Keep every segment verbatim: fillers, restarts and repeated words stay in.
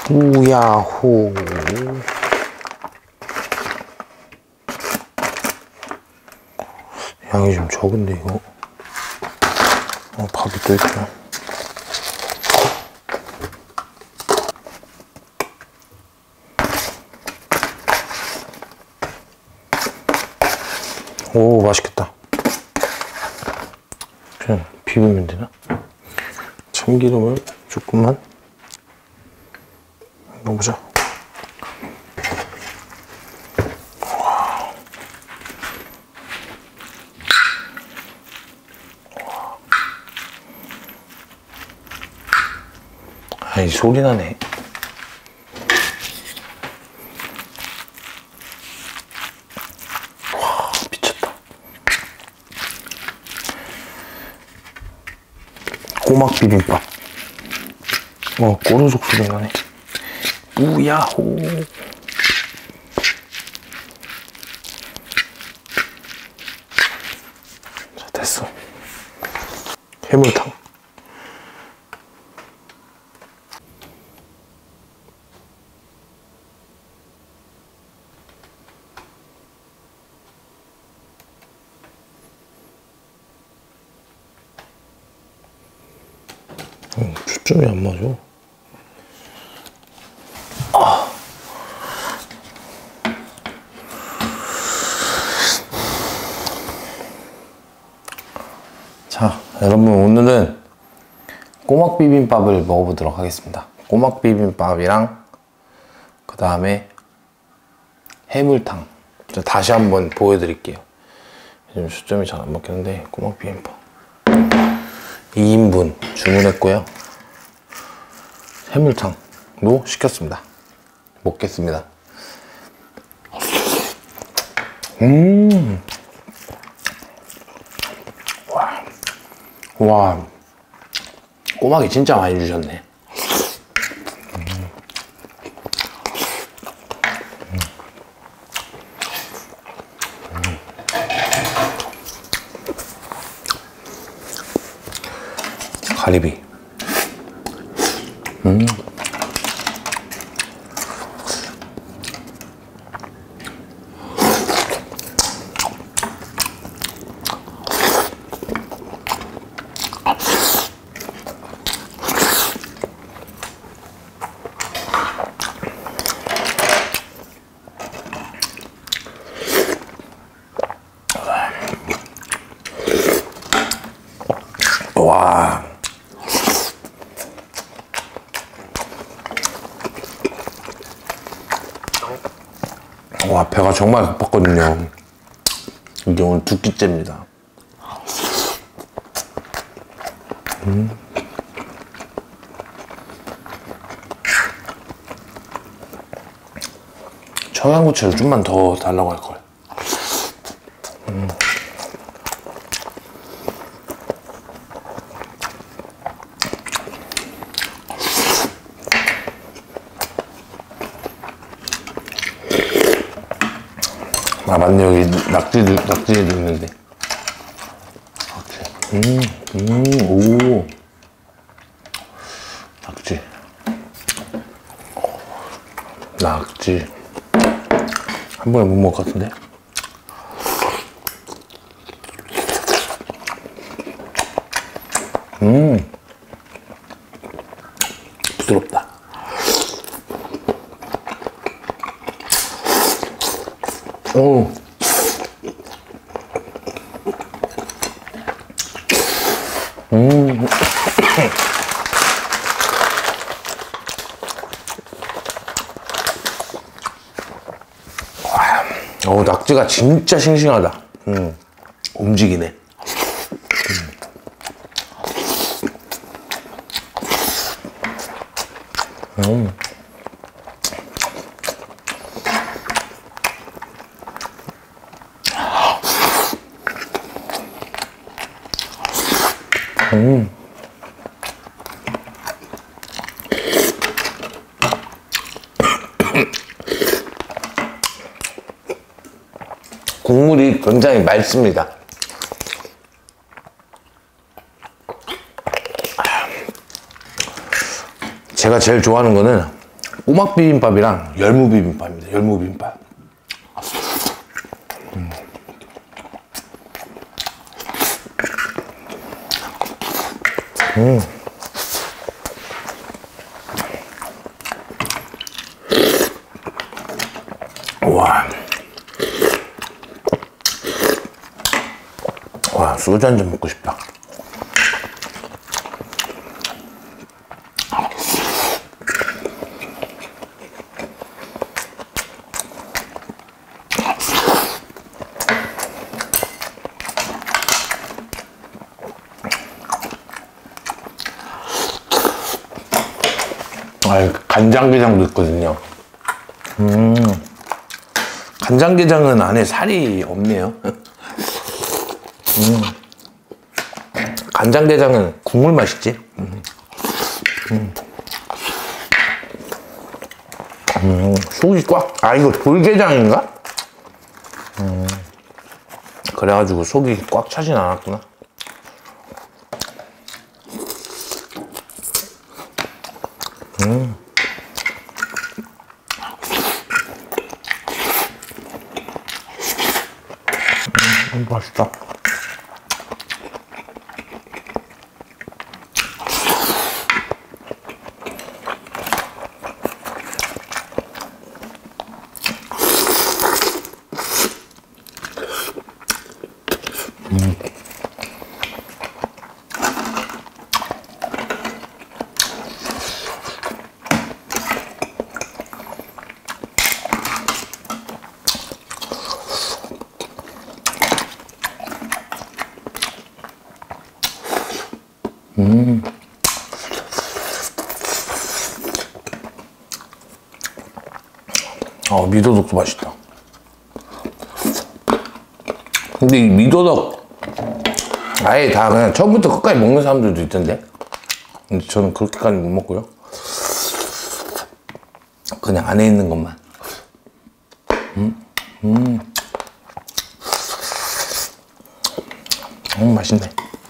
우야호. 양이 좀 적은데 이거. 어, 밥이 또 있구나. 오, 맛있겠다. 그냥 비비면 되나? 참기름을 조금만 넣어보자. 아이, 소리 나네. 와, 미쳤다. 꼬막 비빔밥. 어, 꼬르륵 소리 나네. 우야호. 자, 됐어. 해물탕. 음, 초점이 안 맞아. 아. 자, 여러분, 오늘은 꼬막 비빔밥을 먹어보도록 하겠습니다. 꼬막 비빔밥이랑 그 다음에 해물탕. 다시 한번 보여드릴게요. 요즘 초점이 잘 안 맞겠는데, 꼬막 비빔밥 이 인분 주문했고요. 해물탕도 시켰습니다. 먹겠습니다. 음. 와. 와. 꼬막이 진짜 많이 주셨네. 음. 음. 가리비. 음. 와. 와, 배가 정말 고팠거든요. 이게 오늘 두 끼째입니다. 음. 청양고추를 좀만 더 달라고 할걸. 음. 아, 맞네. 여기 낙지도, 낙지도 있는데. 음, 음, 오. 낙지. 낙지. 한 번에 못 먹을 것 같은데? 음. 부드럽다. 오. 음. 어, 낙지가 진짜 싱싱하다. 음. 움직이네. 음. 음. 음. 국물이 굉장히 맑습니다. 제가 제일 좋아하는 거는 꼬막 비빔밥이랑 열무 비빔밥입니다. 열무 비빔밥. 음. 음. 와. 와, 소주 한 잔 먹고 싶다. 아, 간장게장도 있거든요. 음, 간장게장은 안에 살이 없네요. 음, 간장게장은 국물 맛있지. 음, 음. 음, 속이 꽉, 아, 이거 돌게장인가? 음, 그래가지고 속이 꽉 차진 않았구나. 음. 음, 맛있다. 음. 음. 어, 미더덕도 맛있다. 근데 이 미더덕 아예 다 그냥 처음부터 끝까지 먹는 사람들도 있던데. 근데 저는 그렇게까지 못 먹고요. 그냥 안에 있는 것만. 음, 음, 음, 맛있네.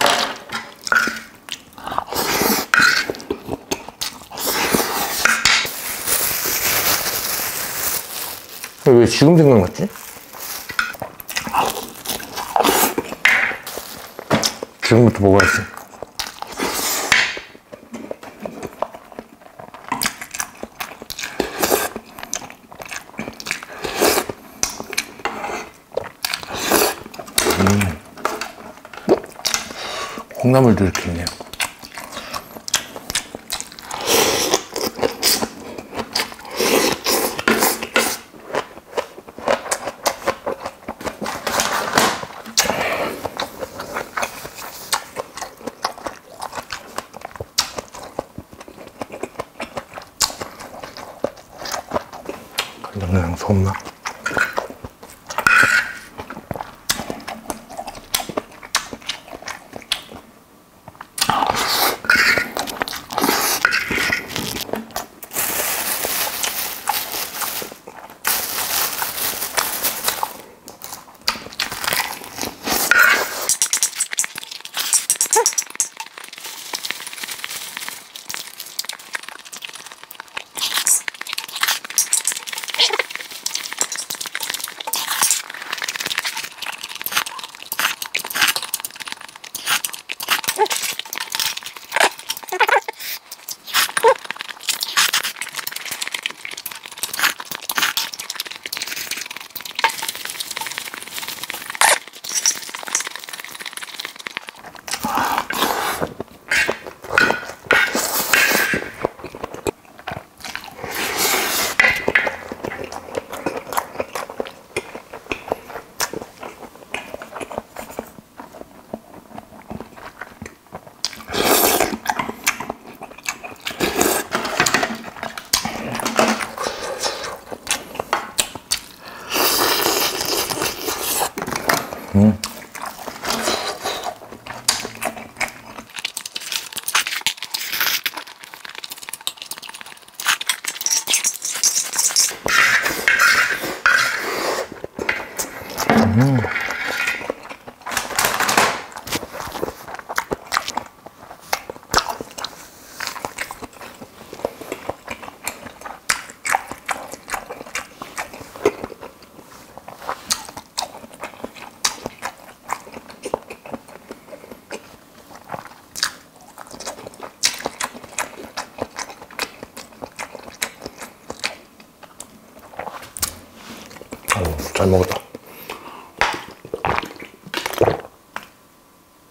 왜 지금 생각났지? 지금부터 먹어야지. 음. 콩나물도 이렇게 있네요. 간장게장 소금나. 음. 음. 잘 먹었다.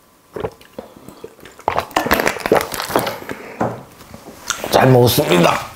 잘 먹었습니다.